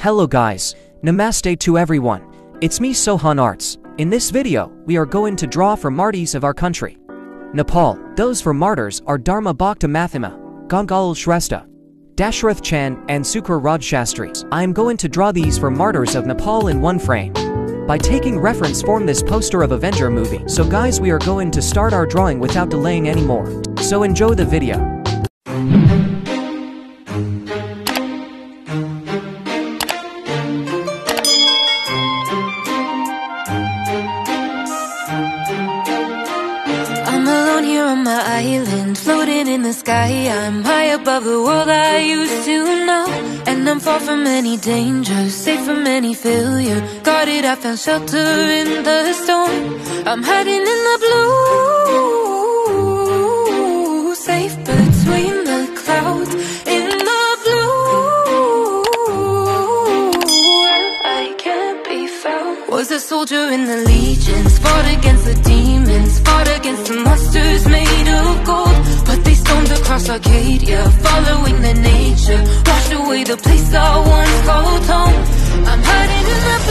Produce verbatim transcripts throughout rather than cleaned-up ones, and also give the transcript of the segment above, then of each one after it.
Hello guys, namaste to everyone. It's me Sohan Arts. In this video, we are going to draw for martyrs of our country, Nepal. Those for martyrs are Dharma Bhakta Mathima, Gangal Shrestha, Dashrath Chand, and Sukar Raj Shastri. I am going to draw these for martyrs of Nepal in one frame. By taking reference from this poster of Avenger movie. So guys, we are going to start our drawing without delaying anymore. So enjoy the video. I'm alone here on my island, floating in the sky. I'm high above the world I used to know, and I'm far from any danger, safe from any failure. Guarded, I found shelter in the storm. I'm hiding in the blue, safe between the clouds. In the blue, where I can't be found. Was a soldier in the legions, fought against the demons, fought against the monsters made of gold. But they stormed across Arcadia, following the nature, washed away the place I once called home. I'm hiding in the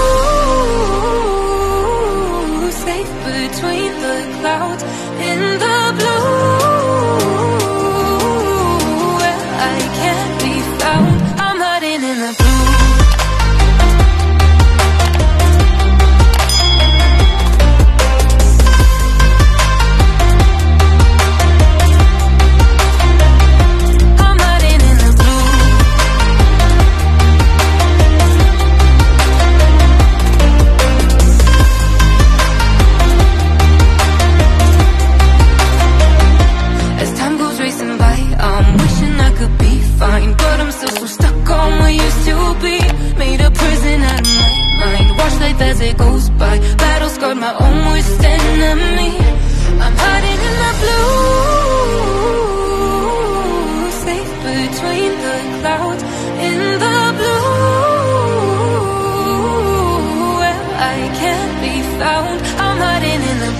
blue, safe between the clouds. In the blue, where I can't be found. I'm hiding in the blue. As it goes by, battle scarred my own worst enemy. I'm hiding in the blue, safe between the clouds. In the blue, where I can't be found. I'm hiding in the blue.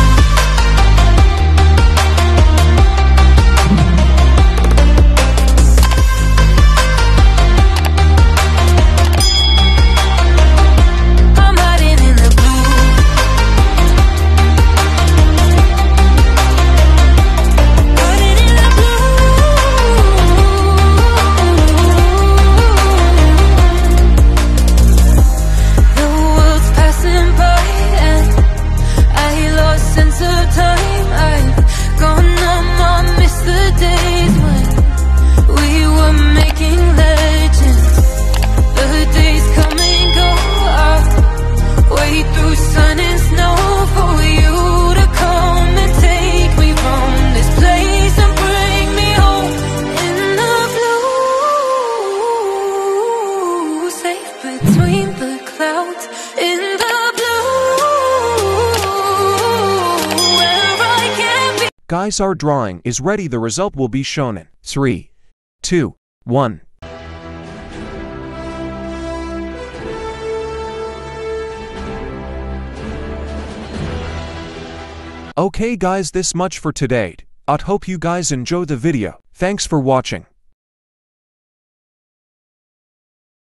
Guys, our drawing is ready. The result will be shown in three, two, one. Okay guys, this much for today. I hope you guys enjoy the video. Thanks for watching.